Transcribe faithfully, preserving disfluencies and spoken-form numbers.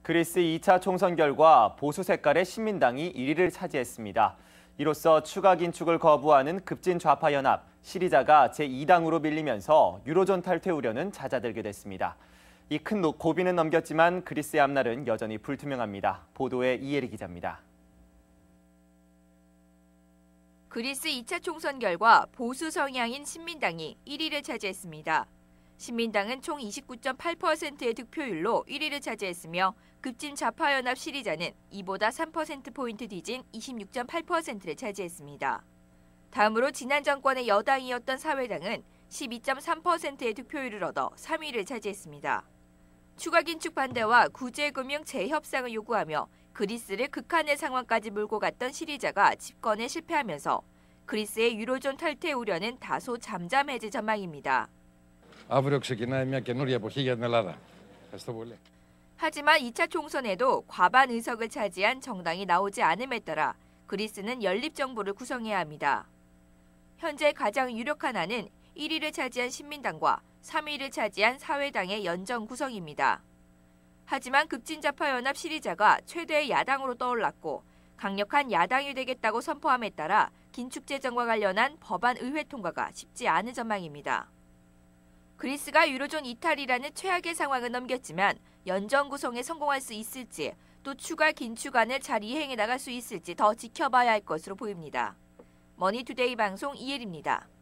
그리스 이 차 총선 결과 보수 색깔의 신민당이 일 위를 차지했습니다. 이로써 추가 긴축을 거부하는 급진 좌파 연합 시리자가 제이 당으로 밀리면서 유로존 탈퇴 우려는 잦아들게 됐습니다. 이 큰 고비는 넘겼지만 그리스의 앞날은 여전히 불투명합니다. 보도에 이혜리 기자입니다. 그리스 이 차 총선 결과 보수 성향인 신민당이 일 위를 차지했습니다. 신민당은 총 이십구 점 팔 퍼센트의 득표율로 일 위를 차지했으며 급진 좌파연합 시리자는 이보다 삼 퍼센트포인트 뒤진 이십육 점 팔 퍼센트를 차지했습니다. 다음으로 지난 정권의 여당이었던 사회당은 십이 점 삼 퍼센트의 득표율을 얻어 삼 위를 차지했습니다. 추가 긴축 반대와 구제금융 재협상을 요구하며 그리스를 극한의 상황까지 몰고 갔던 시리자가 집권에 실패하면서 그리스의 유로존 탈퇴 우려는 다소 잠잠해질 전망입니다. 하지만 이 차 총선에도 과반 의석을 차지한 정당이 나오지 않음에 따라 그리스는 연립정부를 구성해야 합니다. 현재 가장 유력한 안은 일 위를 차지한 신민당과 삼 위를 차지한 사회당의 연정 구성입니다. 하지만 급진좌파연합 시리자가 최대의 야당으로 떠올랐고 강력한 야당이 되겠다고 선포함에 따라 긴축 재정과 관련한 법안 의회 통과가 쉽지 않은 전망입니다. 그리스가 유로존 이탈이라는 최악의 상황을 넘겼지만 연정 구성에 성공할 수 있을지 또 추가 긴축안을 잘 이행해 나갈 수 있을지 더 지켜봐야 할 것으로 보입니다. 머니투데이 방송 이혜리입니다.